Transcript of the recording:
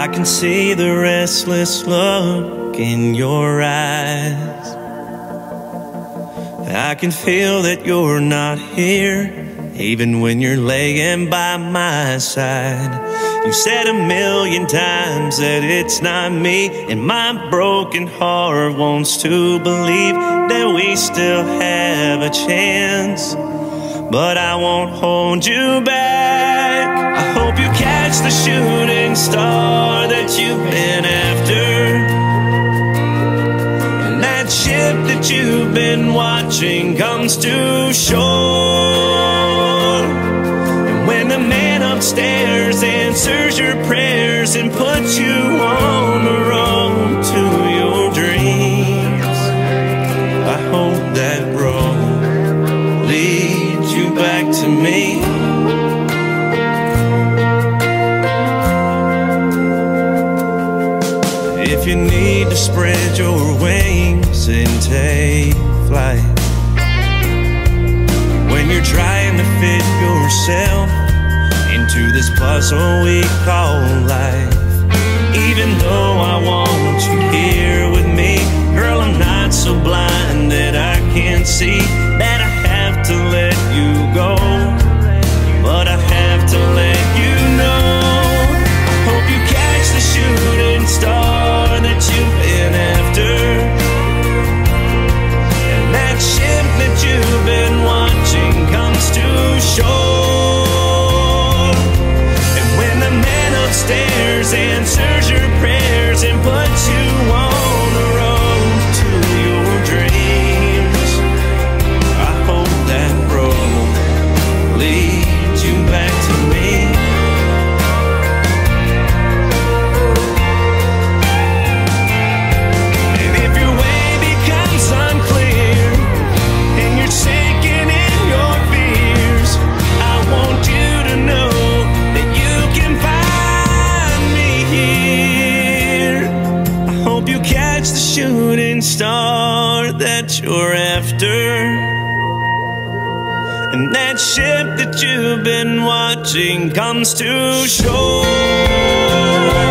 I can see the restless look in your eyes. I can feel that you're not here, even when you're laying by my side. You said 1,000,000 times that it's not me, and my broken heart wants to believe that we still have a chance. But I won't hold you back. I hope you catch the shooting star that you've been after, and that ship that you've been watching comes to shore. And when the man upstairs answers your prayers and puts you on the road to your dreams, I hope that road leads you back to me. If you need to spread your wings and take flight, when you're trying to fit yourself into this puzzle we call life, even though I want you here with me, girl, I'm not so blind that I can't see that I have to let you go, but I have to let you know. I hope you catch the shooting star that you've been after, and that ship that you've been watching comes to shore. And when the man upstairs answers your prayers and puts you on the road to your dreams, I hope that road leads you back to me. And if your way becomes unclear and you're sinking in your fears, I want you to know that you can find me here. I hope you catch the shooting star that you're after, and that ship that you've been watching comes to shore.